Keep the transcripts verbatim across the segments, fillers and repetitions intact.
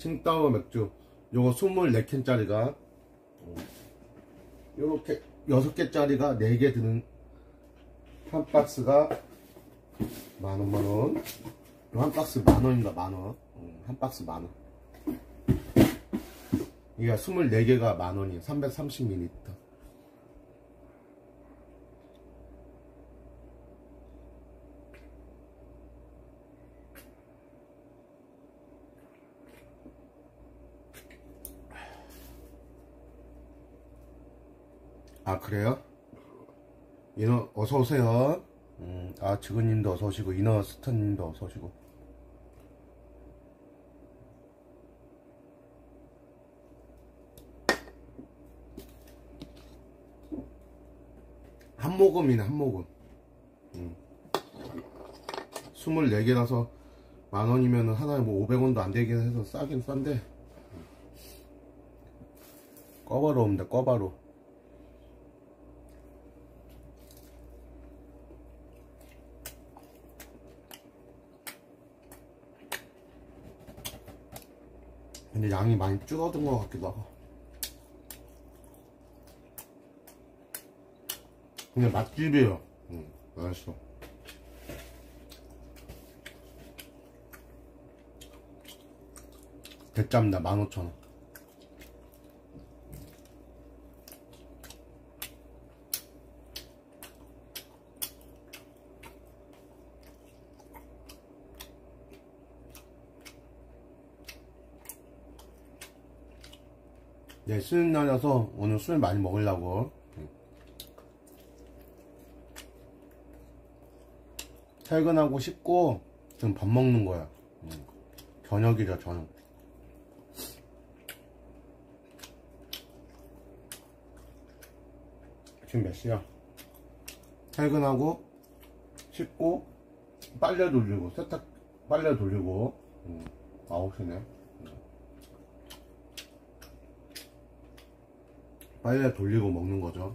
칭따오 맥주 요거 스물네 캔짜리가 요렇게 여섯 개짜리가 네 개 드는 한 박스가 만원 만원. 한 박스 만원인가 만원. 한 박스 만원. 이게 스물네 개가 만원이에요. 삼백삼십 밀리리터. 아 그래요? 인어 어서오세요. 음, 아 직원님도 어서오시고 이너스턴님도 어서오시고. 한 모금이네 한 모금. 음. 스물네 개라서 만원이면 하나에 뭐 오백 원도 안되긴 해서 싸긴 싼데 꺼바로우입니다. 꺼바로. 근데 양이 많이 줄어든 것 같기도 하고. 근데 맛집이에요. 응, 맛있어. 대짜입니다. 만 오천 원. 네, 쉬는 날이라서 오늘 술 많이 먹으려고. 퇴근하고 씻고 지금 밥 먹는 거야. 저녁이죠, 저녁. 지금 몇 시야? 퇴근하고 씻고 빨래 돌리고 세탁 빨래 돌리고. 음, 아홉 시네. 빨래 돌리고 먹는 거죠.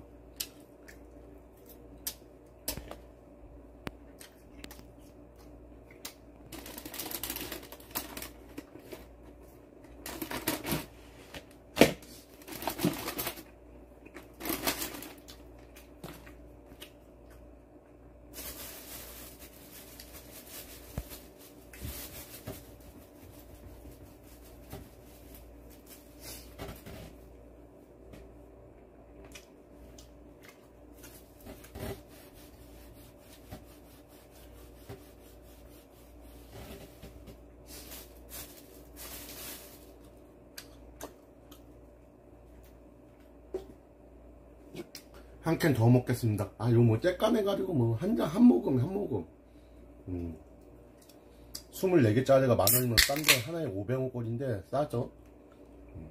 한 캔 더 먹겠습니다. 아, 이거 뭐 쬐까매가지고 뭐 한 잔 한 모금 한 모금. 음. 스물네 개짜리가 만원이면 싼데 하나에 오백 원꼴인데 싸죠. 음.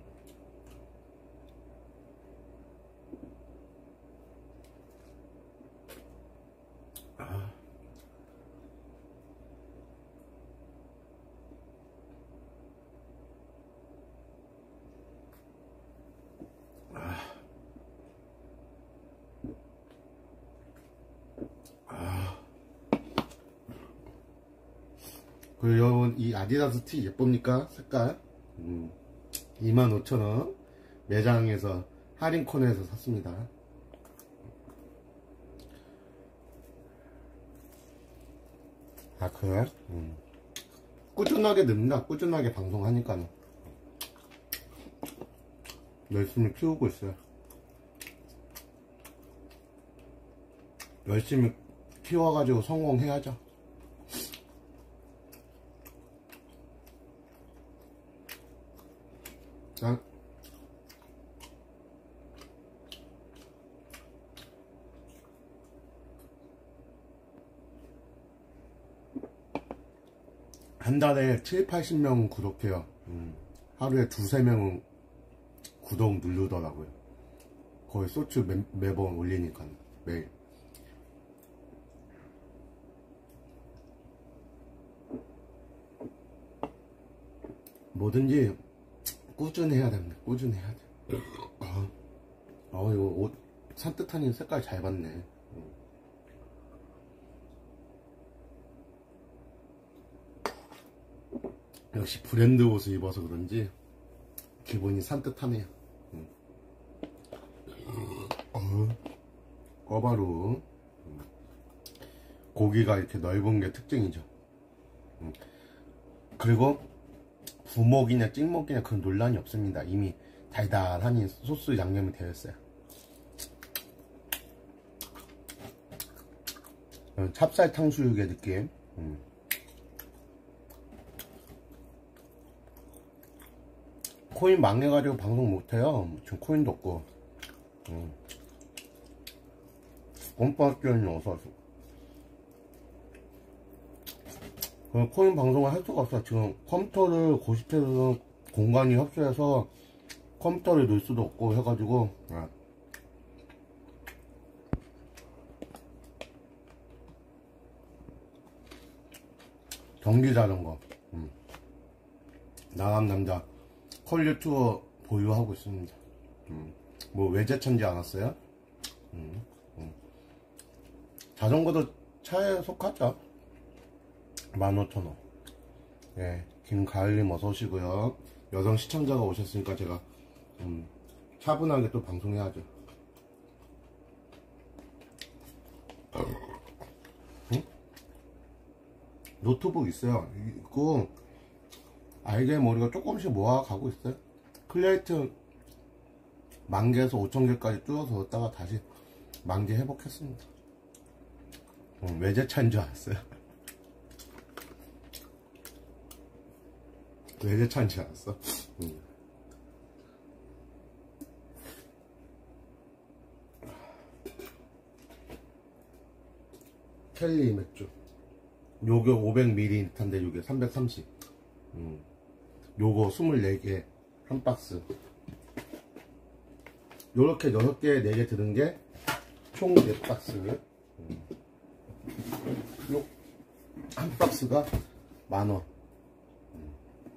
아. 그리고 여러분 이 아디다스 티 예쁩니까? 색깔. 음, 이만 오천 원 매장에서 할인 코너에서 샀습니다. 아 그래? 음. 꾸준하게 넣는다. 꾸준하게 방송하니까는 열심히 키우고 있어요. 열심히 키워가지고 성공해야죠. 자, 한 달에 칠십, 팔십 명 구독해요. 음, 하루에 두세 명은 구독 누르더라고요. 거의 소츠 매, 매번 올리니까 매일. 뭐든지 꾸준히 해야 됩니다. 꾸준히 해야 돼. 아, 어, 이거 옷 산뜻하니 색깔 잘 봤네. 역시 브랜드 옷을 입어서 그런지 기분이 산뜻하네요. 음. 어, 꿔바로 음. 고기가 이렇게 넓은 게 특징이죠. 음. 그리고 부먹이냐 찍먹이냐 그런 논란이 없습니다. 이미 달달하니 소스 양념이 되어 있어요. 찹쌀 탕수육의 느낌. 음. 코인 망해가지고 방송 못해요. 지금 코인도 없고. 음. 꼼빡견이 어서와서. 코인 방송을 할 수가 없어. 지금 컴퓨터를 고시텔에서 공간이 협소해서 컴퓨터를 넣을 수도 없고 해가지고. 아. 경기 자전거. 음. 나감 남자 컬류 투어 보유하고 있습니다. 음. 뭐 외제차인지 알았어요? 음. 음. 자전거도 차에 속하죠. 만 오천 원. 예, 김가을님 어서 오시고요. 여성 시청자가 오셨으니까 제가 음, 차분하게 또 방송해야죠. 응? 노트북 있어요. 이거 알게 머리가 조금씩 모아가고 있어요. 클레이트 만 개에서 오천 개까지 줄여서 넣었다가 다시 만 개 회복했습니다. 음, 외제차인 줄 알았어요. 외제차인 줄 알았어. 음. 켈리 맥주. 요게 오백 밀리리터인데 요게 삼백삼십. 음. 요거 스물네 개 한 박스. 요렇게 여섯 개, 네 개 드는 게 총 네 박스. 음. 요 한 박스가 만 원. 음.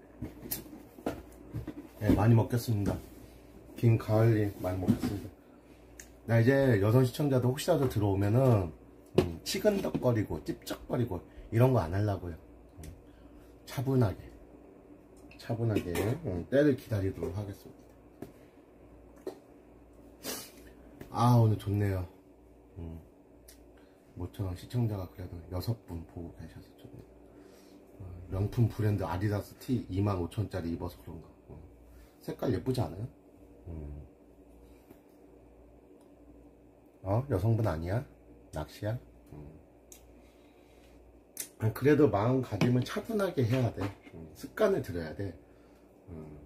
네, 많이 먹겠습니다. 김가을님 많이 먹겠습니다. 나 이제 여성 시청자들 혹시라도 들어오면은 음, 치근덕거리고 찝쩍거리고 이런 거 안 하려고요. 음, 차분하게 차분하게 음, 때를 기다리도록 하겠습니다. 아 오늘 좋네요. 음, 모처럼 시청자가 그래도 여섯 분 보고 계셔서 좋네요. 어, 명품 브랜드 아디다스 티 이만 오천 원짜리 입어서 그런가. 어, 색깔 예쁘지 않아요? 음. 어? 여성분 아니야? 낚시야? 음. 그래도 마음가짐을 차분하게 해야 돼. 음. 습관을 들여야 돼. 음.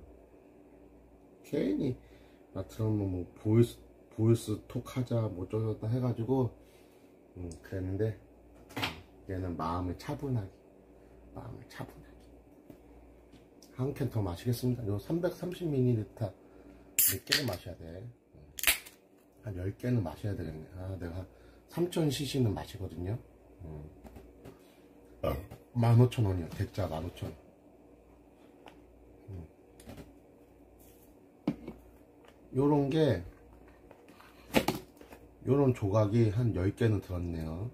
괜히 나처럼 뭐 보이스, 보이스 톡 하자 뭐 저쩌다 해가지고 음, 그랬는데 음, 얘는 마음을 차분하게 마음을 차분하게 한 캔 더 마시겠습니다. 요 삼백삼십 밀리리터 몇 개는 마셔야 돼. 한 열 개는 마셔야 되겠네. 아, 내가 삼천 씨씨는 마시거든요. 음. 어. 만 오천 원이요. 대짜 만 오천 원. 음. 요런 게, 요런 조각이 한 열 개는 들었네요.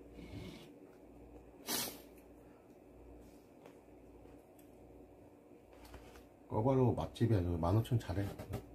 꺼바로 맛집이야. 만 오천 원 잘해.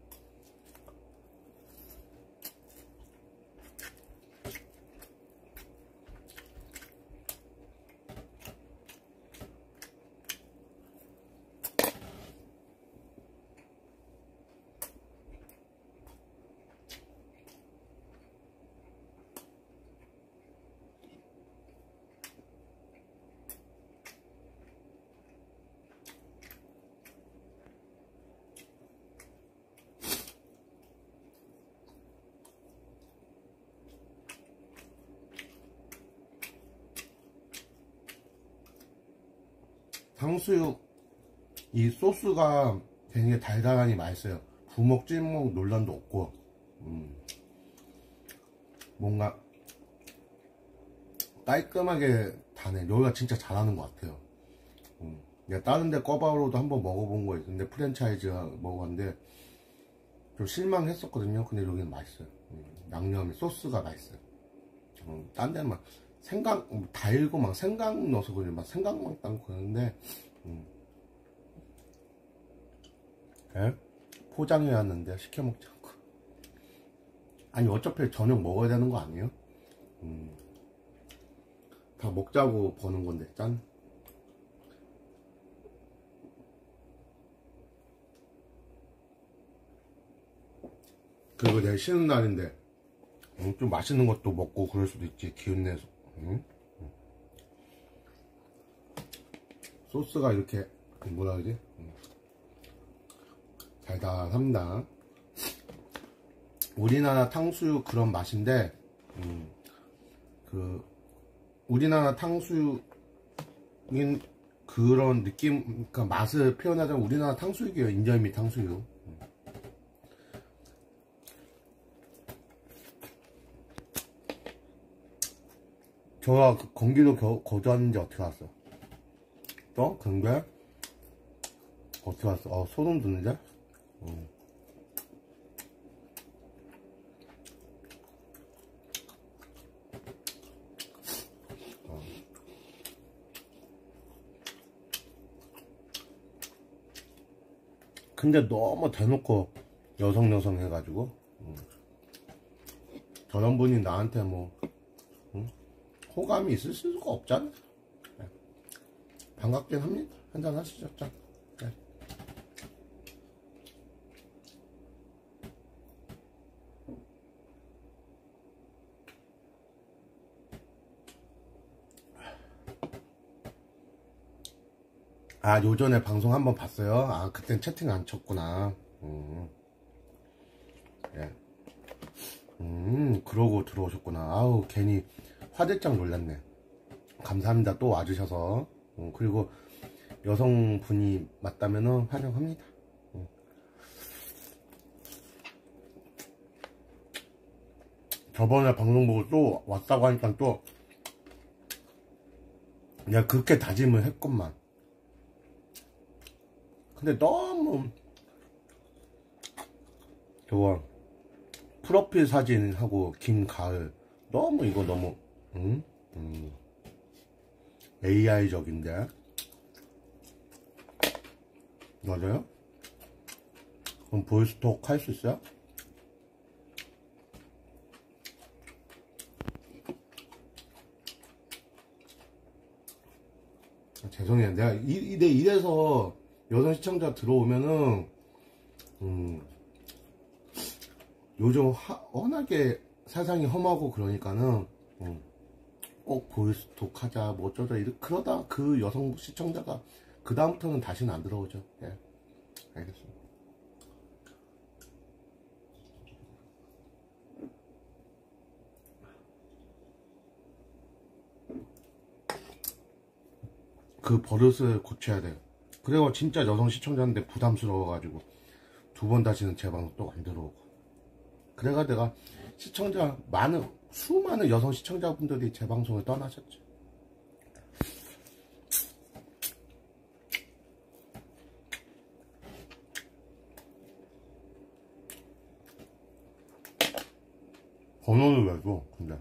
탕수육 이 소스가 되게 달달하니 맛있어요. 부먹 찐먹 논란도 없고 음. 뭔가 깔끔하게 다네. 여기가 진짜 잘하는 것 같아요. 음. 내가 다른 데 꺼바로도 한번 먹어본 거 있는데 프랜차이즈 먹었는데 좀 실망했었거든요. 근데 여기는 맛있어요. 음. 양념이 소스가 맛있어요. 음. 딴 데는 막 생강 달고 막 생강 넣어서 그냥 막 생강만 땅고 그러는데 음. 예? 포장해 왔는데 시켜 먹지 않고. 아니 어차피 저녁 먹어야 되는 거 아니에요? 음. 다 먹자고 버는 건데 짠. 그리고 내일 쉬는 날인데 음, 좀 맛있는 것도 먹고 그럴 수도 있지. 기운내서. 음? 소스가 이렇게 뭐라 그러지? 음. 달달합니다. 우리나라 탕수육 그런 맛인데 음, 그 우리나라 탕수육인 그런 느낌, 그러니까 맛을 표현하자면 우리나라 탕수육이에요. 인절미 탕수육. 저가 그 경기도 겨, 거주하는지 어떻게 알았어? 또? 근데 어떻게 알았어? 어, 소름 돋는데? 음. 어. 근데 너무 대놓고 여성 여성 해가지고 음. 저런 분이 나한테 뭐 음? 호감이 있을 수가 없잖아. 네. 반갑긴 합니다. 한잔 하시죠. 짠. 네. 아, 요전에 방송 한번 봤어요. 아, 그땐 채팅 안 쳤구나. 음. 예. 음, 그러고 들어오셨구나. 아우, 괜히 화들짝 놀랐네. 감사합니다. 또 와주셔서. 음, 그리고 여성분이 맞다면은 환영합니다. 음. 저번에 방송 보고 또 왔다고 하니까 또 내가 그렇게 다짐을 했건만. 근데 너무 저거 프로필 사진하고 김가을 너무 이거 너무 음? 음. 에이아이적인데 맞아요? 그럼 보이스톡 할 수 있어요? 아, 죄송해요. 내가 이, 내 이래서 여성 시청자 들어오면은 음, 요즘 하, 워낙에 세상이 험하고 그러니까는 음, 꼭 보이스톡 하자 뭐 어쩌자 이렇게 그러다 그 여성 시청자가 그 다음부터는 다시는 안 들어오죠. 예, 알겠습니다. 그 버릇을 고쳐야 돼요. 그리고 진짜 여성 시청자인데 부담스러워가지고 두 번 다시는 제 방송 또 안 들어오고. 그래가 내가 시청자 많은 수많은 여성 시청자분들이 제 방송을 떠나셨죠. 번호를 왜 줘? 근데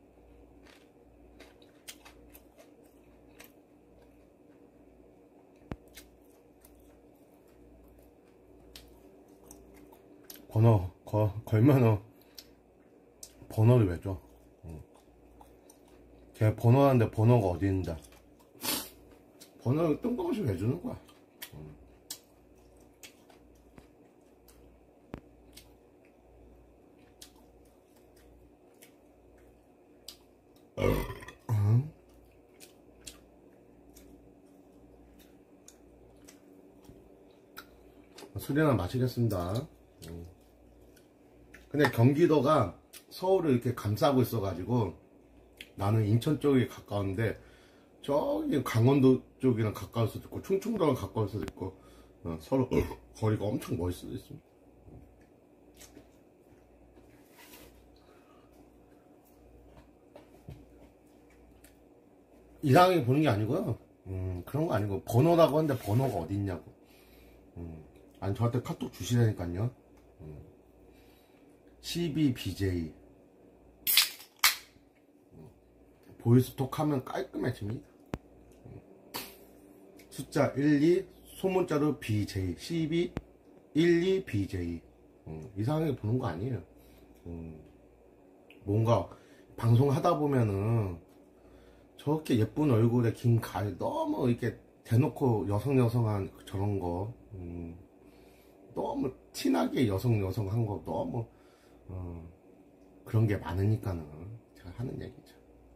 번호 거, 걸면은 번호를 왜 줘? 응. 걔 번호하는데 번호가 어디 있는데 번호를 뜬금없이 왜 주는 거야? 응. 응? 술이나 마시겠습니다. 응. 근데 경기도가 서울을 이렇게 감싸고 있어가지고 나는 인천 쪽이 가까운데 저기 강원도 쪽이랑 가까울 수도 있고 충청도랑 가까울 수도 있고 어, 서로 거리가 엄청 멀 수도 있습니다. 이상하게 보는 게 아니고요. 음, 그런 거 아니고 번호라고 하는데 번호가 어디 있냐고. 음, 아니 저한테 카톡 주시라니까요. 음, 씨비 비제이 음, 보이스톡 하면 깔끔해집니다. 음, 숫자 일, 이 소문자로 비제이 씨비 일, 이 비제이. 음, 이상하게 보는 거 아니에요. 음, 뭔가 방송 하다 보면은 저렇게 예쁜 얼굴에 긴 가위 너무 이렇게 대놓고 여성 여성한 저런 거 음, 너무 티나게 여성 여성한 거 너무 어, 그런 게 많으니까는 제가 하는 얘기죠.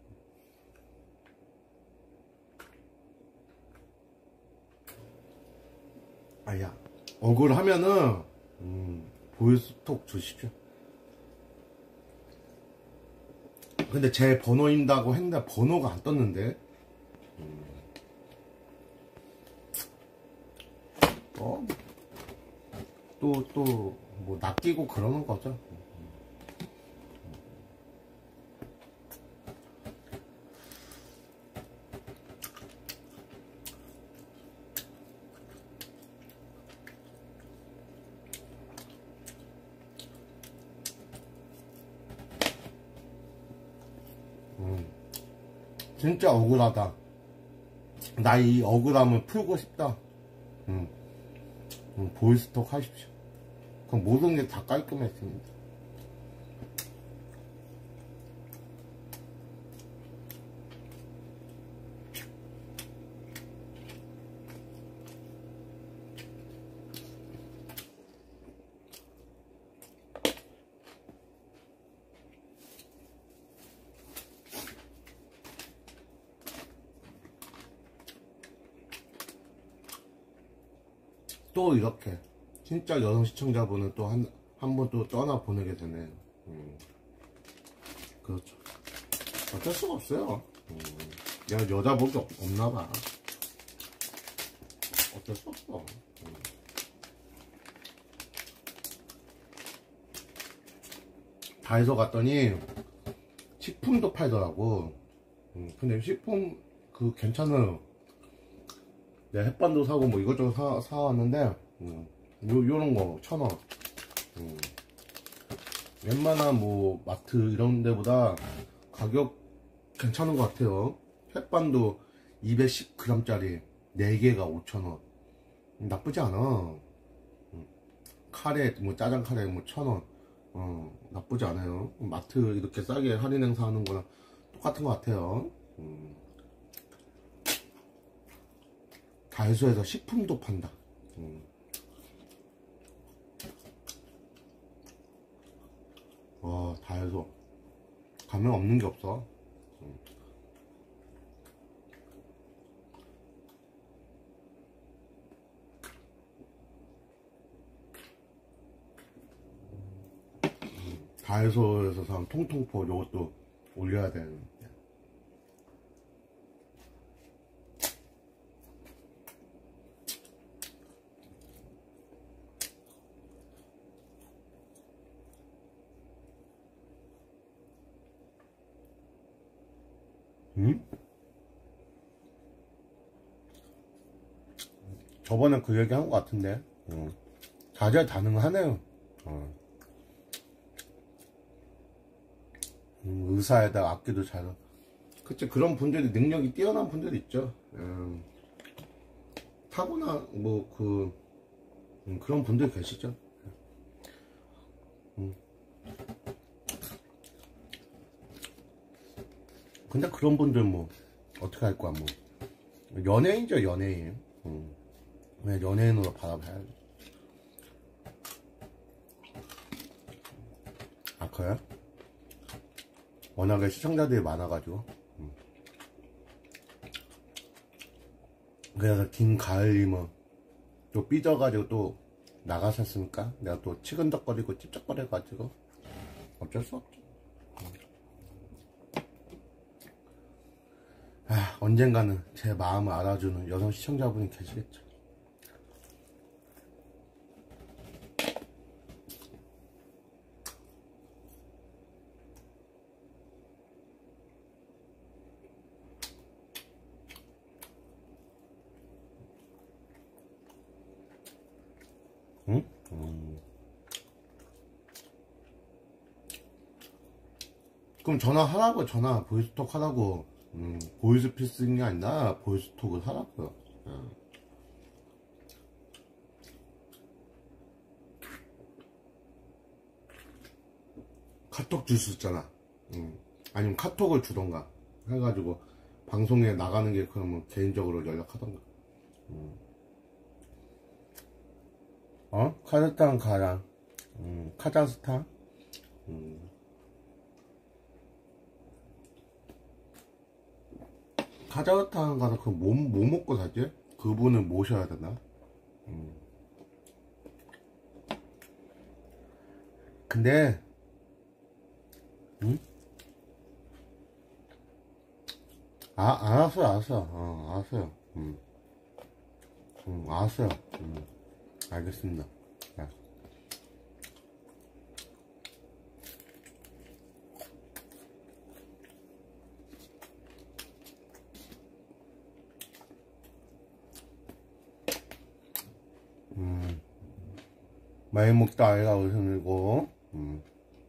아야 억울하면은 음, 보이스톡 주십시오. 근데 제 번호인다고 했는데 번호가 안 떴는데 음. 어, 또 또 뭐 낚이고 그러는 거죠. 음, 진짜 억울하다. 나 이 억울함을 풀고 싶다. 음, 음, 보이스톡 하십시오. 그럼 모든 게 다 깔끔해집니다. 또 이렇게 진짜 여성 시청자분은 또 한 한 번 또 떠나 보내게 되네요. 음, 그렇죠. 어쩔 수가 없어요. 음, 내가 여자복이 없, 없나봐. 어쩔 수 없어. 음. 다이소 갔더니 식품도 팔더라고. 음, 근데 식품 그 괜찮아요. 내가 햇반도 사고 뭐 이것저것 사, 사왔는데 음, 요, 요런 거 천 원. 음. 웬만한 뭐 마트 이런 데보다 가격 괜찮은 것 같아요. 햇반도 이백십 그램짜리 네 개가 오천 원. 나쁘지 않아. 음. 카레 뭐 짜장 카레 뭐 천 원. 어, 나쁘지 않아요. 마트 이렇게 싸게 할인 행사 하는 거랑 똑같은 것 같아요. 음. 다이소에서 식품도 판다. 음. 와, 다이소 가면 없는 게 없어. 음. 다이소에서 산 통통포 요것도 올려야 되는데. 응? 저번에 그 얘기 한 것 같은데. 응. 다재다능하네요. 어. 음, 의사에다가 악기도 잘. 그치, 그런 분들이 능력이 뛰어난 분들이 있죠. 음, 타고나 뭐 그 음, 그런 분들 계시죠. 음. 근데 그런 분들 뭐 어떻게 할 거야. 뭐 연예인이죠, 연예인. 음. 그냥 연예인으로 받아봐야지. 아, 그래? 워낙에 시청자들이 많아가지고. 음. 그래서 김가을님은 또 삐져가지고 또 나가셨으니까 내가 또 치근덕거리고 찝쩍거려가지고 어쩔 수 없죠. 아, 언젠가는 제 마음을 알아주는 여성 시청자분이 계시겠죠. 응? 음. 그럼 전화하라고. 전화 보이스톡 하라고. 음, 보이스피싱이 아니라 보이스톡을 하라고요. 음. 카톡 줄 수 있잖아. 음. 아니면 카톡을 주던가 해가지고 방송에 나가는 게 그러면 개인적으로 연락하던가. 음. 어? 카자흐스탄 가자. 음. 카자흐스탄. 음. 카자흐스탄 가서 그 뭐, 뭐 먹고 살지? 그분을 모셔야 되나? 음. 근데 응? 아, 알았어요, 알았어. 어, 알았어요. 음. 음, 알았어요. 음. 알겠습니다. 네. 음. 많이 먹다 아이가 웃음이고, 음.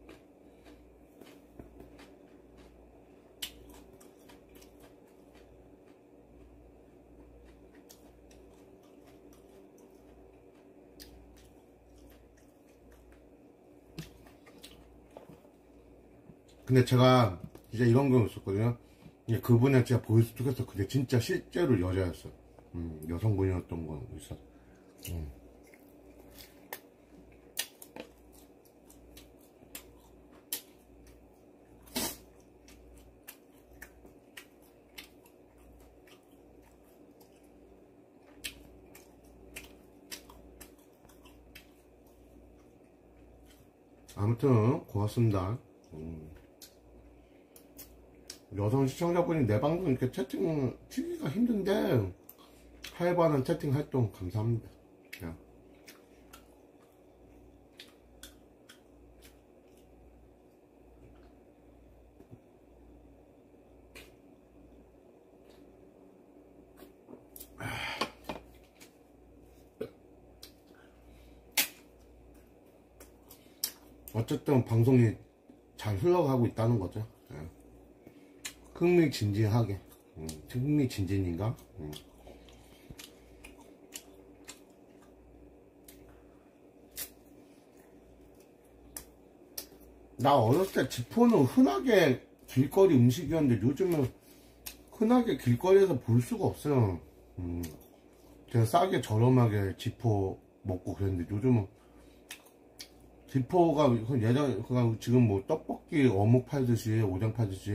근데 제가 진짜 이런 경우 있었거든요. 그분을 제가 보여서 찍었어. 근데 진짜 실제로 여자였어. 음, 여성분이었던 거 있어. 음. 아무튼 고맙습니다. 음. 여성 시청자분이 내 방송 이렇게 채팅 치기가 힘든데 활발한 채팅 활동 감사합니다. 야. 어쨌든 방송이 잘 흘러가고 있다는 거죠. 예. 흥미진진하게. 음, 흥미진진인가? 음. 나 어렸을 때 지포는 흔하게 길거리 음식이었는데 요즘은 흔하게 길거리에서 볼 수가 없어요. 음. 제가 싸게 저렴하게 지포 먹고 그랬는데 요즘은 지포가 예전 그냥 지금 뭐 떡볶이 어묵 팔듯이 오뎅 팔듯이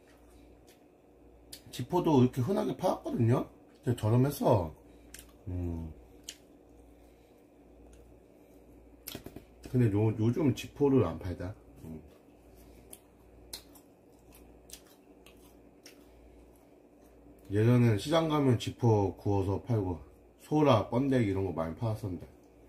지포도 이렇게 흔하게 팔았거든요. 저렴했어. 음. 근데 요, 요즘 지포를 안 팔다. 음. 예전엔 시장 가면 지포 구워서 팔고 소라, 번데기 이런 거 많이 팔았었는데.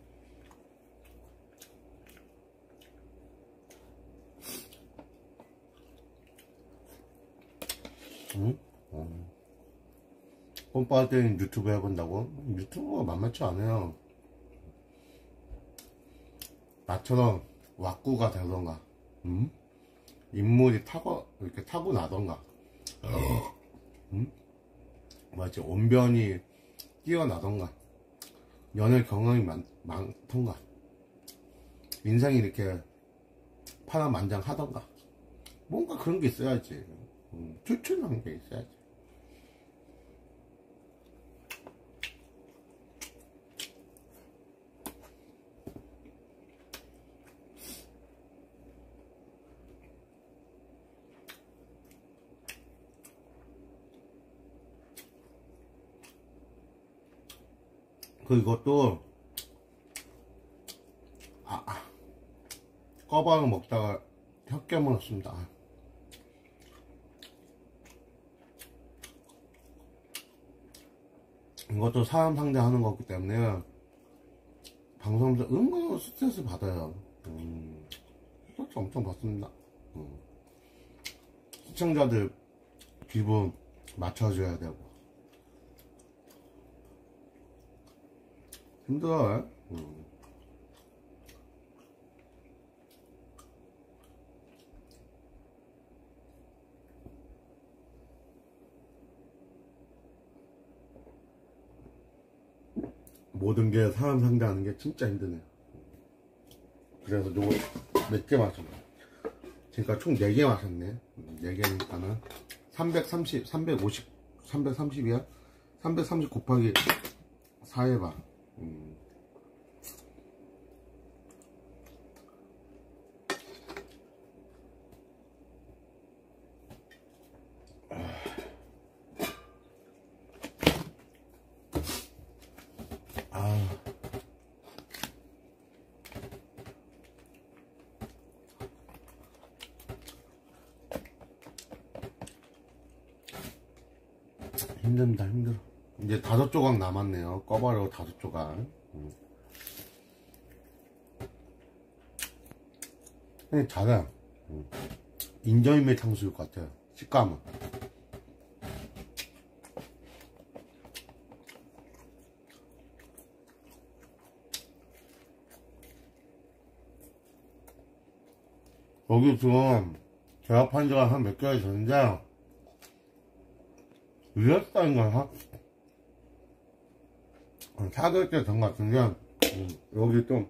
응? 음. pom빠할 때는 유튜브 해본다고? 유튜브가 만만치 않아요. 나처럼 왁구가 되던가, 음? 인물이 타고, 이렇게 타고나던가, 음? 뭐지, 언변이 뛰어나던가, 연애 경험이 많, 많던가, 인생이 이렇게 파란만장하던가, 뭔가 그런 게 있어야지. 음, 추출한 게 있어야지. 그 이것도 아, 아. 꿔바로 먹다가 혀 깨물었습니다. 이것도 사람 상대하는 거기 때문에 방송하면서 은근 스트레스 받아요. 음, 스트레스 엄청 받습니다. 음. 시청자들 기분 맞춰줘야 되고 힘들어요. 음. 모든 게 사람 상대하는 게 진짜 힘드네요. 그래서 요거 몇 개 마셔. 그러니까 총 네 개 마셨네. 네 개니까는 삼백삼십, 삼백오십, 삼백삼십이야? 삼백삼십 곱하기 사 해봐. 음. 아. 힘든다, 힘들어. 이제 다섯 조각 남았네요. 꺼바로 다섯 조각. 음. 근데 잘해. 음. 인절미 탕수육 같아요. 식감은. 여기 지금 개업한 지가 한 몇 개월 됐는데 이랬다인가? 사개월 때 된 것 같은데 음, 여기 좀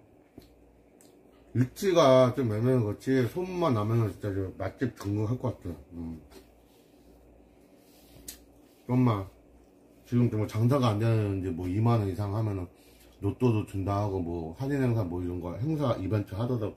위치가 좀 애매한 거지 소문만 나면은 진짜 맛집 등극할 것 같아. 음. 좀만 지금 좀 장사가 안 되는데 뭐 이만 원 이상 하면은 로또도 준다 하고 뭐 할인 행사 뭐 이런 거 행사 이벤트 하더라고.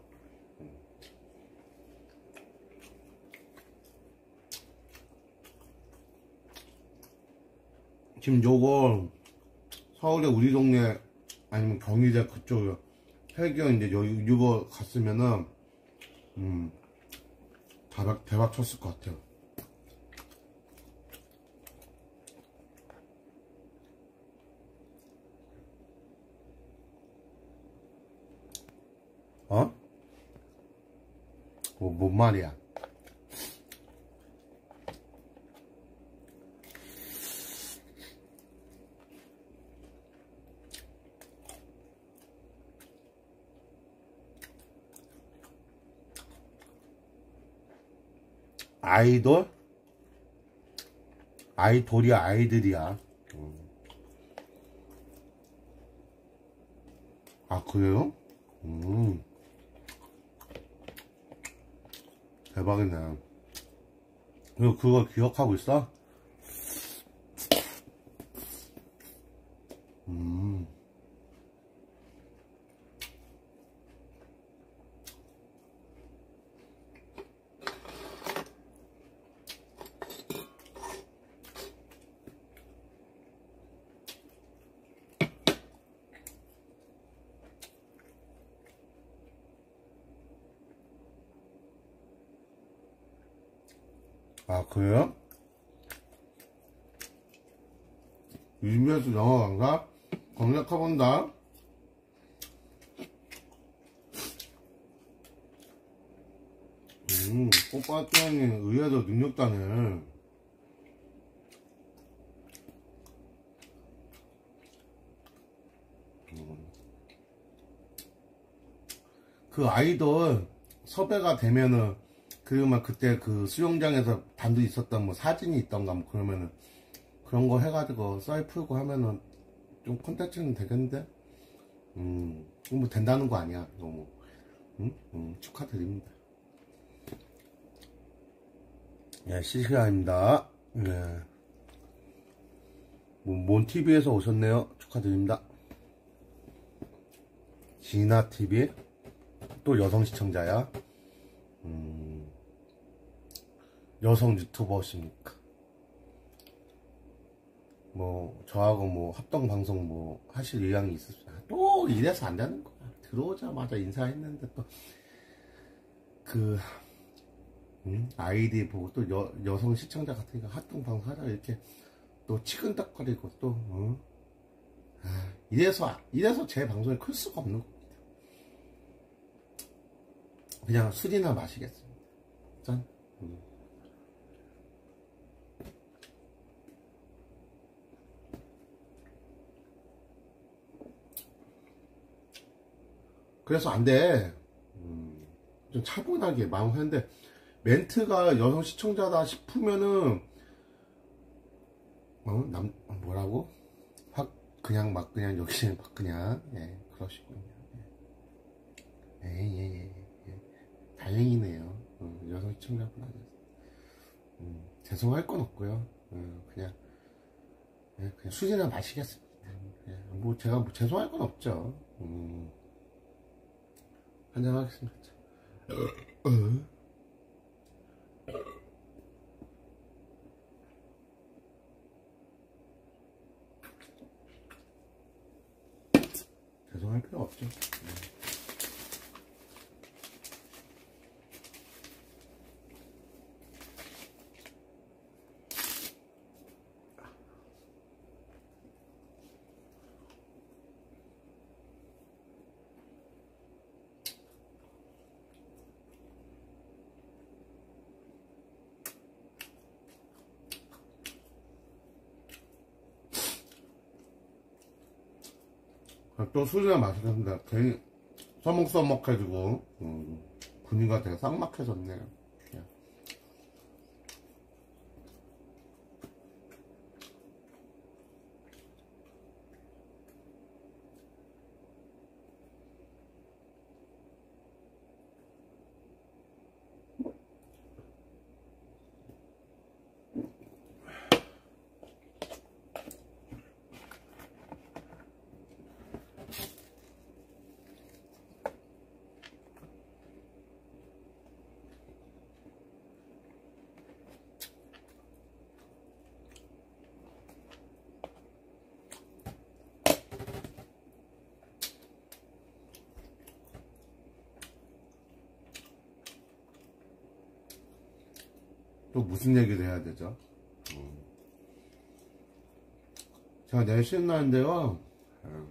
지금 요거 서울에 우리 동네 아니면 경희대 그쪽 해경 이제 요 이거 갔으면은 음 대박 대박 쳤을 것 같아요. 어? 뭐, 뭔 말이야? 아이돌? 아이돌이야, 아이들이야. 음. 아, 그래요? 음. 대박이네. 그리고 그거 기억하고 있어? 음. 아, 그래요? 이비에스 영화관가? 검색해본다. 음, 꽃밭장이 의외로 능력자네. 음. 그 아이돌 섭외가 되면은 그러면 그때 그 수영장에서 단둘이 있었던 뭐 사진이 있던가 뭐 그러면은 그런 거 해가지고 썰 풀고 하면은 좀 콘텐츠는 되겠는데? 음, 뭐 된다는 거 아니야. 너무. 음? 음, 축하드립니다. 예, 시시간입니다. 예. 뭐, 몬티비에서 오셨네요. 축하드립니다. 지나티비? 또 여성 시청자야? 음, 여성 유튜버십니까? 뭐, 저하고 뭐, 합동방송 뭐, 하실 의향이 있으시죠? 또 이래서 안 되는 거야. 들어오자마자 인사했는데 또, 그, 음? 아이디 보고 또 여, 여성 시청자 같으니까 합동방송 하자 이렇게 또 치근덕거리고 또, 어? 아, 이래서, 이래서 제 방송이 클 수가 없는 겁니다. 그냥 술이나 마시겠습니다. 짠. 음. 그래서 안 돼. 음, 좀 차분하게 마음 하는데, 멘트가 여성 시청자다 싶으면은, 어, 남, 뭐라고? 확, 그냥 막, 그냥, 여기, 막, 그냥, 예, 그러시군요. 예, 예, 예, 예. 다행이네요. 음. 여성 시청자분 아니었어요. 음, 죄송할 건 없고요. 음, 그냥 예, 그냥 술이나 마시겠습니다. 예, 뭐 제가 뭐 죄송할 건 없죠. 음, 한잔 하겠습니다. 죄송할 필요 없죠. 음. 또 술이나 마시겠습니다. 괜히 써먹써먹해지고 음, 분위기가 되게 쌍막해졌네요. 또 무슨 얘기를 해야 되죠? 음. 제가 내일 쉬는 날인데요. 음.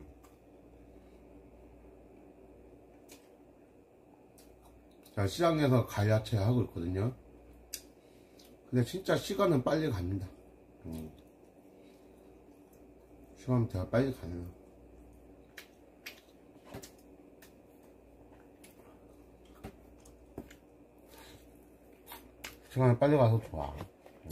제가 시장에서 가야채 하고 있거든요. 근데 진짜 시간은 빨리 갑니다. 음. 시간은 되게 빨리 가네요. 시간이 빨리 가서 좋아. 음.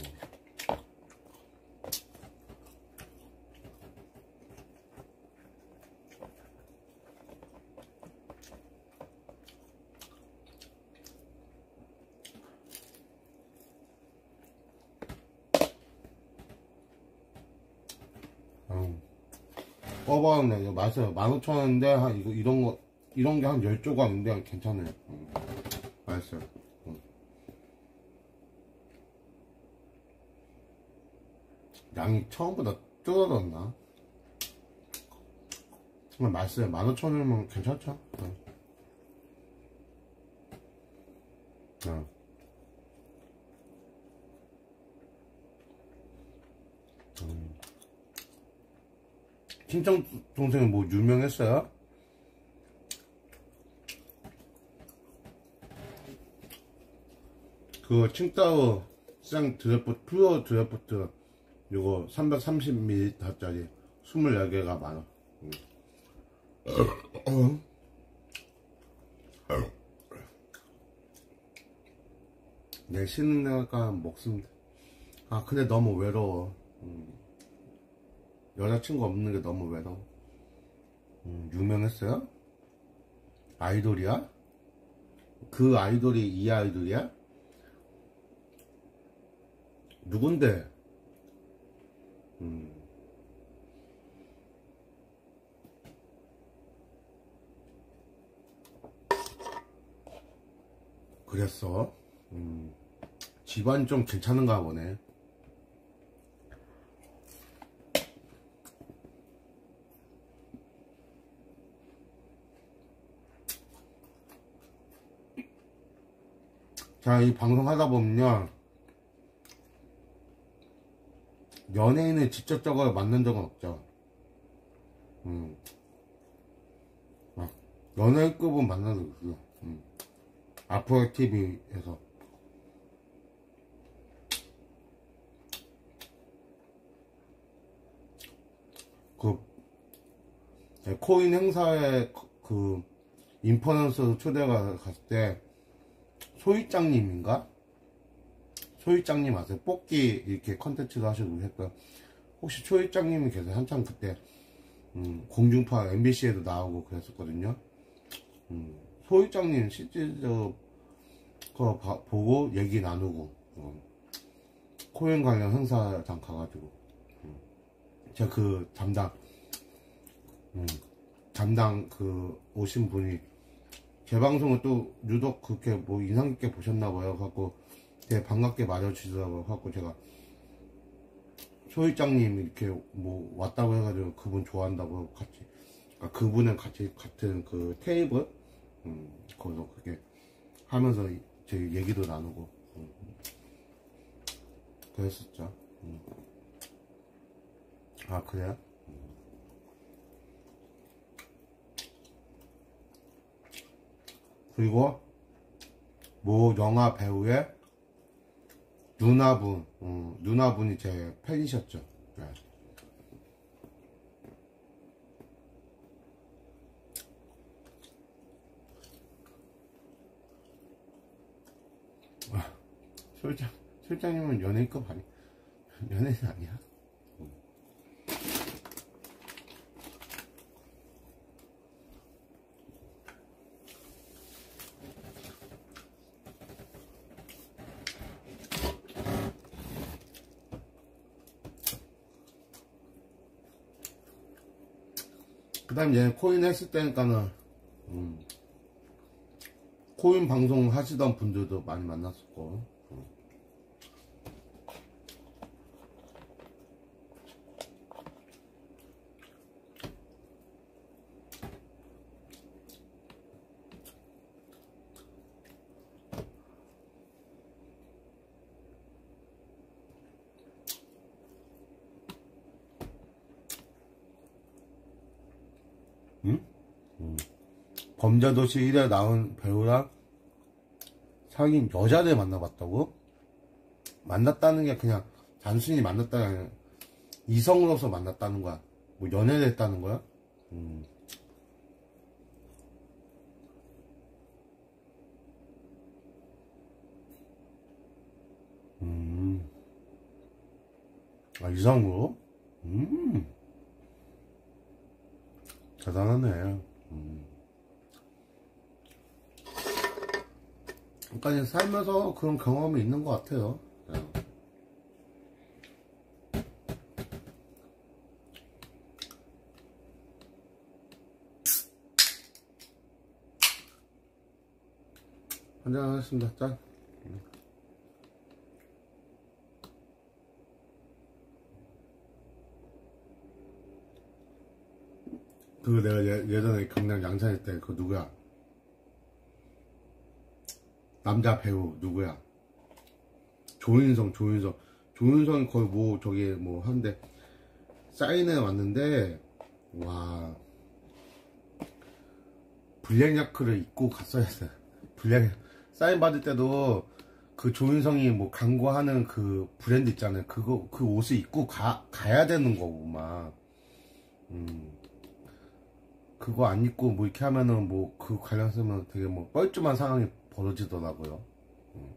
음. 꺼버렸네. 이거 맛있어요. 만 오천 원인데, 한, 이거, 이런 거, 이런 게 한 열 조각인데, 괜찮아요. 음. 맛있어요. 음. 양이 처음보다 줄어들었나? 정말 맛있어요. 만 오천 원이면 괜찮죠? 음. 음. 음. 친정 동생은 뭐 유명했어요? 그 칭따오 시장 드래프트 퓨어 드래프트 요거 삼백삼십 밀리리터짜리 이십사 개가 만원. 음. 내 쉬는 날까 먹습니다. 아 근데 너무 외로워. 음. 여자친구 없는 게 너무 외로워. 음, 유명했어요? 아이돌이야? 그 아이돌이 이 아이돌이야? 누군데? 음. 그랬어? 음. 집안 좀 괜찮은가 보네. 자, 이 방송 하다 보면요, 연예인을 직접적으로 만난 적은 없죠. 음. 연예인급은 만난 적 없어요. 음. 아프로 티비에서. 그, 코인 행사에 그, 인플루언서 초대가 갔을 때, 소희짱님인가? 소희짱님 아세요? 뽑기 이렇게 컨텐츠도 하시고 했던, 혹시 소희짱님이 계세요? 한참 그때, 음, 공중파 엠비씨에도 나오고 그랬었거든요. 음, 소희짱님 실제로 그거 봐, 보고 얘기 나누고 어. 코인 관련 행사장 가가지고 음. 제가 그 담당 음, 담당 그 오신 분이 제 방송을 또 유독 그렇게 뭐 인상 깊게 보셨나봐요. 갖고 되게 반갑게 맞아주시더라고요. 갖고 제가 소일장님 이렇게 뭐 왔다고 해가지고 그분 좋아한다고 같이 그러니까 그분은 같이 같은 그 테이블 음, 거기서 그렇게 하면서 제 얘기도 나누고 음, 그랬었죠. 음. 아 그래요? 그리고 뭐 영화 배우의 누나분, 음, 누나분이 제 팬이셨죠. 네. 아, 솔장, 솔장님은 연예인급 아니, 연예인 아니야? 그 다음 얘 코인 했을 때니까는 음, 코인 방송 하시던 분들도 많이 만났었고 음. 응? 음. 범죄도시 일에 나온 배우랑 사귄 여자를 만나봤다고? 만났다는 게 그냥 단순히 만났다가 아니라 이성으로서 만났다는 거야. 뭐 연애를 했다는 거야? 음. 음. 아, 이성으로? 음. 대단하네. 음. 그러니까 살면서 그런 경험이 있는 것 같아요. 네. 한잔 하겠습니다. 짠. 그 내가 예, 예전에 경남 양산일 때 그 누구야? 남자 배우 누구야? 조인성, 조인성. 조인성이 거의 뭐 저기 뭐 한데 사인회 왔는데 와 블랙야크를 입고 갔어야 했어요. 블랙 사인 받을 때도 그 조인성이 뭐 광고하는 그 브랜드 있잖아요. 그거 그 옷을 입고 가 가야 되는 거고 막 음. 그거 안 입고 뭐 이렇게 하면은 뭐 그 관련해서는 되게 뭐 뻘쭘한 상황이 벌어지더라고요. 음.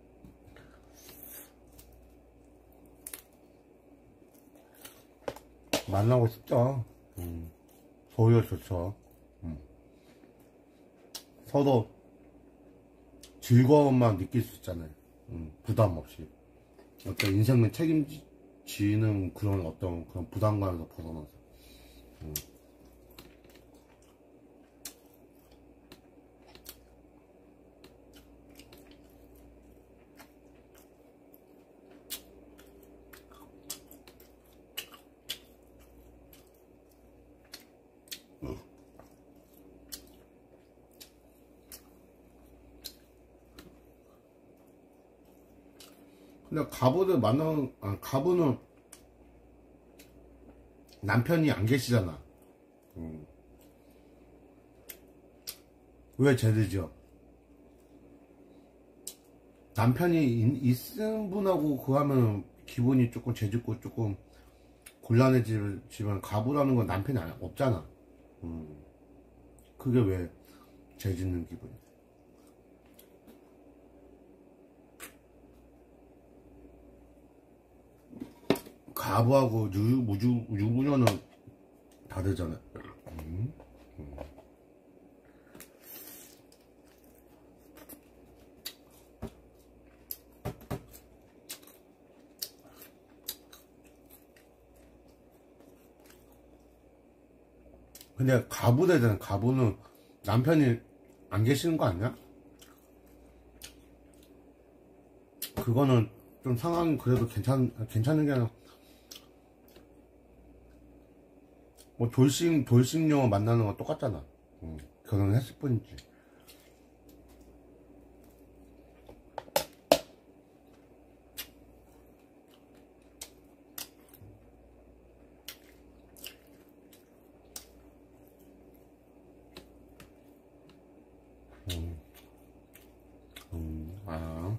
만나고 싶죠. 음. 오히려 좋죠. 음. 서로 즐거움만 느낄 수 있잖아요. 음. 부담 없이 어떤 인생을 책임지는 그런 어떤 그런 부담감에서 벗어나서. 음. 근데 가부를 만나는, 아, 가부는 남편이 안 계시잖아. 음. 왜 쟤들죠? 남편이 있, 있은 분하고 그거 하면 기분이 조금 죄짓고 조금 곤란해지지만 가부라는 건 남편이 아니, 없잖아. 음. 그게 왜 죄짓는 기분이야? 가부하고 유, 유, 유부녀는 다르잖아. 음? 음. 근데 가부대잖아. 가부는 남편이 안 계시는 거 아니야? 그거는 좀 상황이 그래도 괜찮, 괜찮은 게 아니라, 뭐, 돌싱, 돌싱녀 만나는 건 똑같잖아. 응. 결혼했을 뿐이지. 음. 음. 아.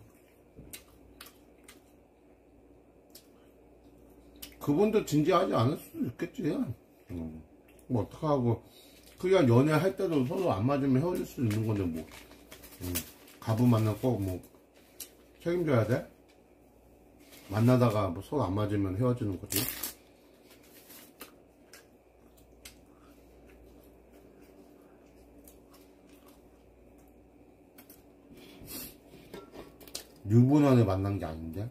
그분도 진지하지 않을 수도 있겠지. 음. 뭐, 어떡하고. 그냥 연애할 때도 서로 안 맞으면 헤어질 수 있는 건데, 뭐. 음. 가부 만나 꼭 뭐, 책임져야 돼? 만나다가 뭐 서로 안 맞으면 헤어지는 거지. 유부남에 만난 게 아닌데?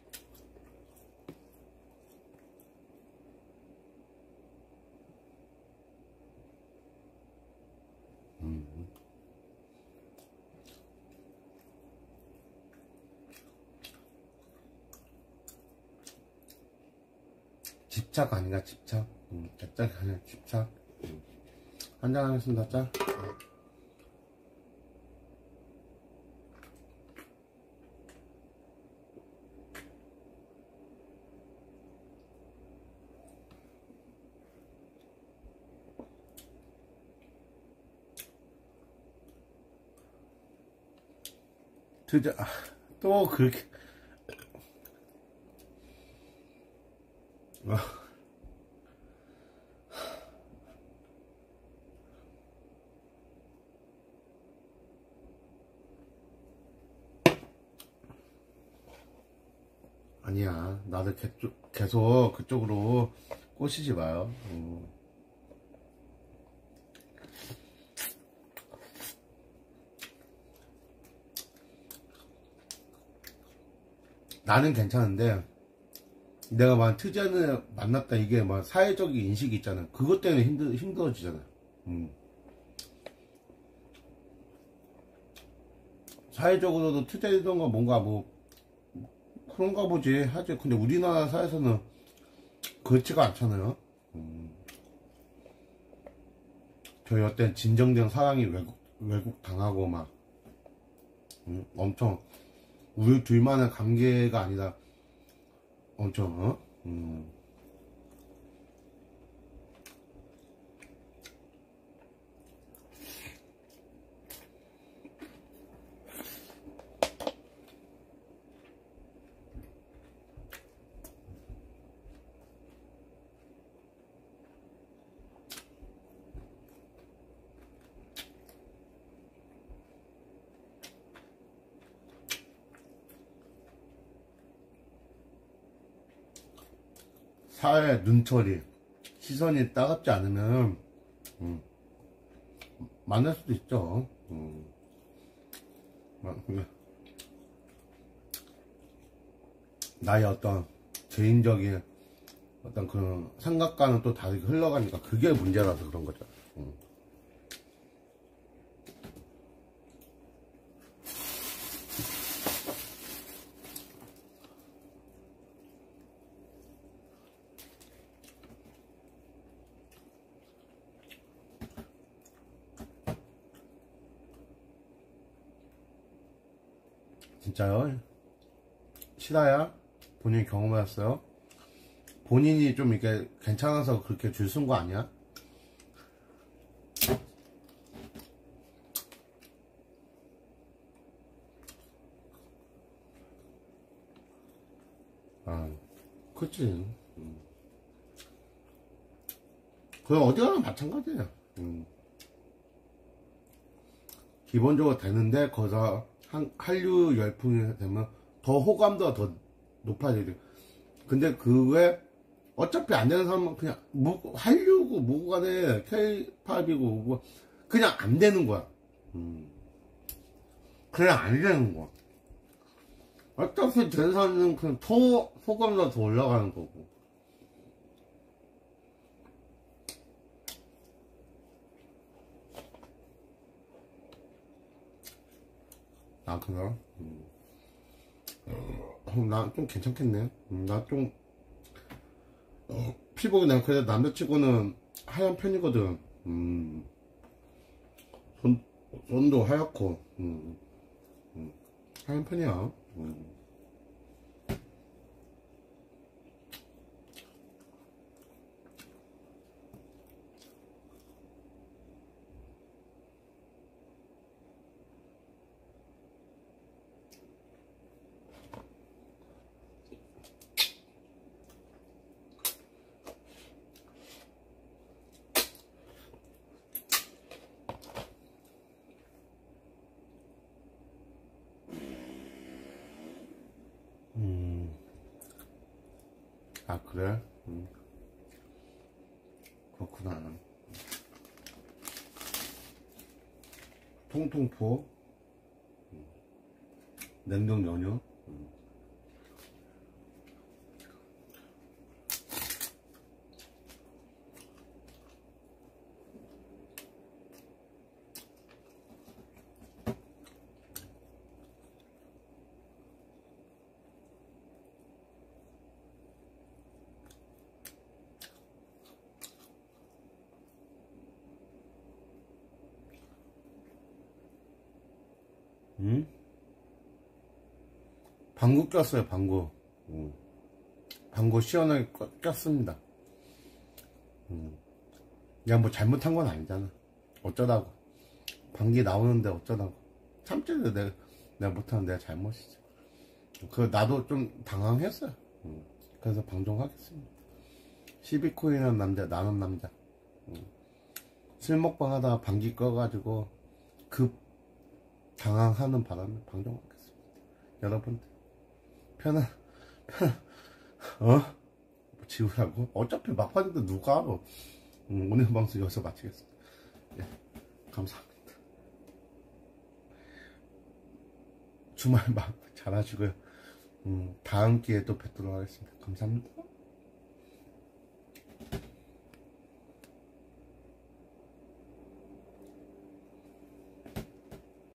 음. 집착 아닌가, 집착? 음, 집착 아니야, 집착. 음. 한잔 하겠습니다, 짠. 드디어, 아, 또 그렇게. 아. 아니야, 나도 계속, 계속 그쪽으로 꼬시지 마요. 음. 나는 괜찮은데, 내가 막 트전을 만났다, 이게 막 사회적인 인식이 있잖아. 그것 때문에 힘들, 힘들어지잖아. 음. 사회적으로도 투자이던 거 뭔가 뭐, 그런가 보지 하지. 근데 우리나라 사회에서는 그렇지가 않잖아요. 음. 저희 어떤 진정된 사랑이 외국, 외국 당하고 막, 음, 엄청, 우리 둘만의 관계가 아니라, 엄청, 어? 음. 사회 눈초리, 시선이 따갑지 않으면, 음, 만날 수도 있죠. 음. 나의 어떤 개인적인 어떤 그런 생각과는 또 다르게 흘러가니까 그게 문제라서 그런 거죠. 음. 진짜요? 실화야? 본인이 경험해봤어요? 본인이 좀 이렇게 괜찮아서 그렇게 줄 쓴 거 아니야? 아, 그치. 음. 그건 어디 가나 마찬가지야. 음. 기본적으로 되는데, 거기서 한, 한류 열풍이 되면 더 호감도가 더 높아지지. 근데 그 외에 어차피 안 되는 사람은 그냥 뭐 한류고 뭐고 간에 케이팝이고 뭐 그냥 안 되는 거야. 음. 그냥 안 되는 거야. 어차피 되는 사람은 그냥 더 호감도가 더 올라가는 거고. 아, 그래? 음. 어, 나 좀 괜찮겠네. 음, 나 좀, 어, 피부가 난 그래도 남자치고는 하얀 편이거든. 음, 손, 손도 하얗고, 음, 음, 하얀 편이야. 음. 음. 아, 그래? 음. 그렇구나. 통통포, 음. 냉동 연유. 음. 음? 방구 꼈어요, 방구. 음. 방구 시원하게 꼈- 꼈습니다. 음. 야, 뭐 잘못한 건 아니잖아. 어쩌다고. 방귀 나오는데 어쩌다고. 참지, 내가, 내가 못하는 내가 잘못이지. 그, 나도 좀 당황했어요. 음. 그래서 방종하겠습니다. 십이 코인한 남자, 나는 남자. 음. 술 먹방 하다가 방귀 껴가지고, 급 당황하는 바람에 방종하겠습니다. 여러분들, 편안, 편안, 어? 지우라고? 어차피 막판인데 누가 알아. 음, 오늘 방송 여기서 마치겠습니다. 예, 감사합니다. 주말 막 잘하시고요. 음, 다음 기회에 또 뵙도록 하겠습니다. 감사합니다.